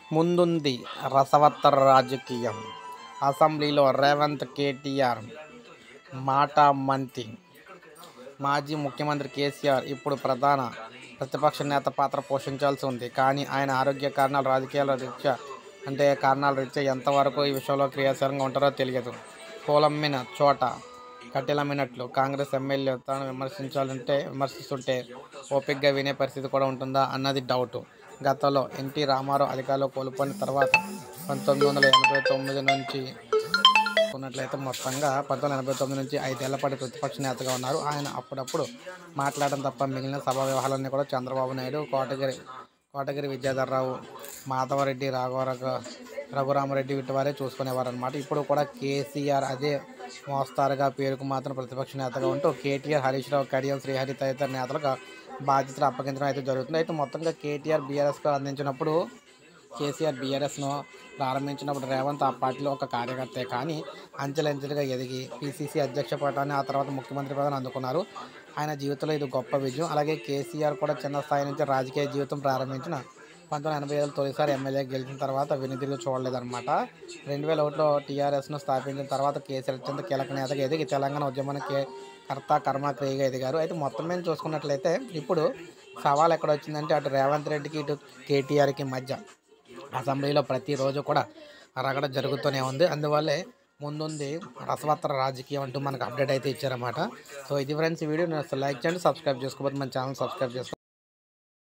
ముందుంది రసవత్తర రాజకీయం. అసెంబ్లీలో రేవంత్, కేటీఆర్ మాట మంతి. మాజీ ముఖ్యమంత్రి కేసీఆర్ ఇప్పుడు ప్రధాన ప్రతిపక్ష నేత పాత్ర పోషించాల్సి ఉంది. కానీ ఆయన ఆరోగ్య కారణాలు, రాజకీయాల కారణాల రీత్యా ఎంతవరకు ఈ విషయంలో క్రియాశీలంగా ఉంటారో తెలియదు. పోలమ్మిన చోట కట్టెలమ్మినట్లు కాంగ్రెస్ ఎమ్మెల్యే తనను విమర్శిస్తుంటే ఓపికగా వినే పరిస్థితి కూడా ఉంటుందా అన్నది డౌటు. గతంలో ఎన్టీ రామారావు అధికారంలో కోల్పోయిన తర్వాత 1989 నుంచి మొత్తంగా 1989 నుంచి 5 ఏళ్ల పాటు ప్రతిపక్ష నేతగా ఉన్నారు. ఆయన అప్పుడప్పుడు మాట్లాడడం తప్ప మిగిలిన సభా వ్యవహారాలన్నీ కూడా చంద్రబాబు నాయుడు, కోటగిరి విద్యాధర్రావు, మాధవరెడ్డి, రఘురామరెడ్డి వీటివారే చూసుకునేవారన్నమాట. ఇప్పుడు కూడా కేసీఆర్ అదే మోస్తారుగా పేరుకు మాత్రం ప్రతిపక్ష నేతగా ఉంటూ కేటీఆర్, హరీష్ రావు, కడియం శ్రీహరి తదితర నేతలకు బాధ్యతలు అప్పగించడం అయితే జరుగుతుంది. అయితే మొత్తంగా కేటీఆర్ బీఆర్ఎస్కు అందించినప్పుడు, కేసీఆర్ బీఆర్ఎస్ను ప్రారంభించినప్పుడు రేవంత్ ఆ పార్టీలో ఒక కార్యకర్తే. కానీ అంచెలంచెలుగా ఎదిగి పిసిసి అధ్యక్ష పదవిని, ఆ తర్వాత ముఖ్యమంత్రి పదవిని అందుకున్నారు. ఆయన జీవితంలో ఇది గొప్ప విజయం. అలాగే కేసీఆర్ కూడా చిన్న స్థాయి నుంచి రాజకీయ జీవితం ప్రారంభించిన 1985 తొలిసారి ఎమ్మెల్యేగా గెలిచిన తర్వాత వెనుదిరుగు చూడలేదన్నమాట. 2001లో టీఆర్ఎస్ను స్థాపించిన తర్వాత కేసీఆర్ అత్యంత కీలక నేతగా ఎదిగి తెలంగాణ ఉద్యమానికి కర్త కర్మ క్రియగా ఎదిగారు. అయితే మొత్తం మీద చూసుకున్నట్లయితే ఇప్పుడు సవాల్ ఎక్కడ వచ్చిందంటే అటు రేవంత్ రెడ్డికి, ఇటు కేటీఆర్కి మధ్య అసెంబ్లీలో ప్రతిరోజు కూడా రగడ జరుగుతూనే ఉంది. అందువల్లే ముందుంది రసవత్తర రాజకీయం అంటూ మనకు అప్డేట్ అయితే ఇచ్చారన్నమాట. సో ఇది ఫ్రెండ్స్, ఈ వీడియో లైక్ చేయండి, సబ్స్క్రైబ్ చేసుకోకపోతే మన ఛానల్ సబ్స్క్రైబ్ చేసుకోండి.